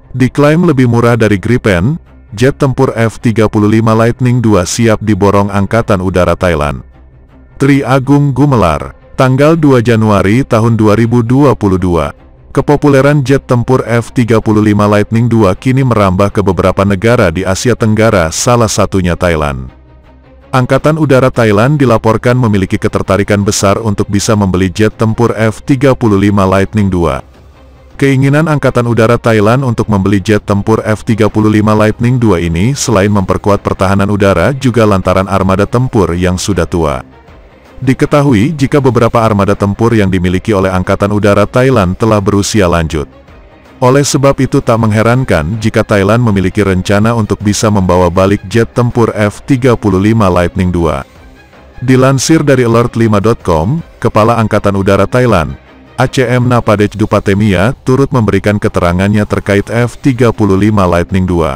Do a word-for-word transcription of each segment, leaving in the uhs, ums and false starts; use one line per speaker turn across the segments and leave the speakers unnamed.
Diklaim lebih murah dari Gripen, jet tempur F tiga puluh lima Lightning dua siap diborong Angkatan Udara Thailand. Tri Agung Gumelar, tanggal dua Januari tahun dua ribu dua puluh dua. Kepopuleran jet tempur F tiga puluh lima Lightning dua kini merambah ke beberapa negara di Asia Tenggara, salah satunya Thailand. Angkatan Udara Thailand dilaporkan memiliki ketertarikan besar untuk bisa membeli jet tempur F tiga puluh lima Lightning dua. Keinginan Angkatan Udara Thailand untuk membeli jet tempur F tiga puluh lima Lightning dua ini selain memperkuat pertahanan udara juga lantaran armada tempur yang sudah tua. Diketahui jika beberapa armada tempur yang dimiliki oleh Angkatan Udara Thailand telah berusia lanjut. Oleh sebab itu tak mengherankan jika Thailand memiliki rencana untuk bisa membawa balik jet tempur F tiga puluh lima Lightning dua. Dilansir dari alert lima titik com, Kepala Angkatan Udara Thailand, A C M Napadej Dupatemia, turut memberikan keterangannya terkait F tiga puluh lima Lightning dua.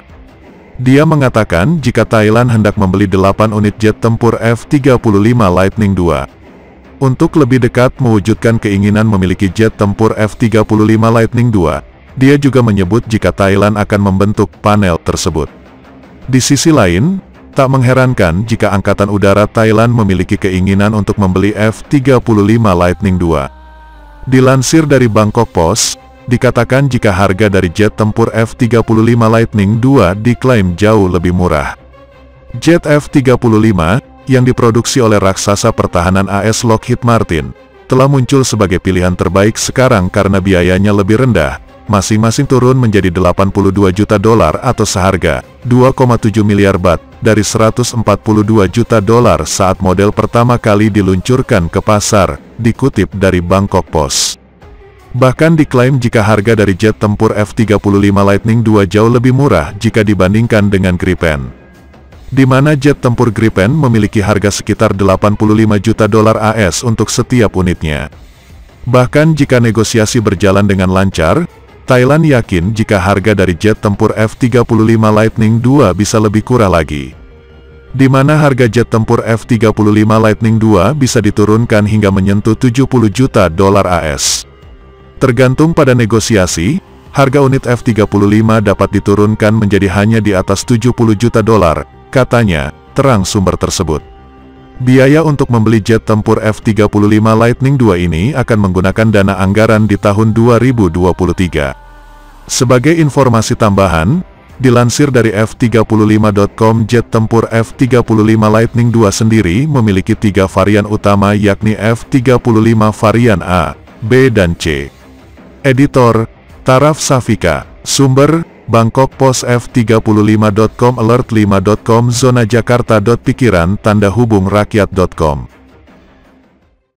Dia mengatakan jika Thailand hendak membeli delapan unit jet tempur F tiga puluh lima Lightning dua. Untuk lebih dekat mewujudkan keinginan memiliki jet tempur F tiga puluh lima Lightning dua, dia juga menyebut jika Thailand akan membentuk panel tersebut. Di sisi lain, tak mengherankan jika Angkatan Udara Thailand memiliki keinginan untuk membeli F tiga puluh lima Lightning dua. Dilansir dari Bangkok Post, dikatakan jika harga dari jet tempur F tiga puluh lima Lightning dua diklaim jauh lebih murah. Jet F tiga puluh lima, yang diproduksi oleh raksasa pertahanan A S Lockheed Martin, telah muncul sebagai pilihan terbaik sekarang karena biayanya lebih rendah, masing-masing turun menjadi delapan puluh dua juta dolar atau seharga dua koma tujuh miliar baht, dari seratus empat puluh dua juta dolar saat model pertama kali diluncurkan ke pasar, dikutip dari Bangkok Post. Bahkan diklaim jika harga dari jet tempur F tiga puluh lima Lightning dua jauh lebih murah jika dibandingkan dengan Gripen, di mana jet tempur Gripen memiliki harga sekitar delapan puluh lima juta dolar A S untuk setiap unitnya. Bahkan jika negosiasi berjalan dengan lancar, Thailand yakin jika harga dari jet tempur F tiga puluh lima Lightning dua bisa lebih murah lagi, di mana harga jet tempur F tiga puluh lima Lightning dua bisa diturunkan hingga menyentuh tujuh puluh juta dolar A S. Tergantung pada negosiasi, harga unit F tiga puluh lima dapat diturunkan menjadi hanya di atas tujuh puluh juta dolar, katanya, terang sumber tersebut. Biaya untuk membeli jet tempur F tiga puluh lima Lightning dua ini akan menggunakan dana anggaran di tahun dua ribu dua puluh tiga. Sebagai informasi tambahan, dilansir dari F tiga puluh lima titik com, jet tempur F tiga puluh lima Lightning dua sendiri memiliki tiga varian utama yakni F tiga puluh lima varian A, B dan C. Editor, Taraf Safika. Sumber, Bangkok Post. F tiga puluh lima titik com alert lima titik com zona Jakarta. Pikiran tanda hubung rakyat titik com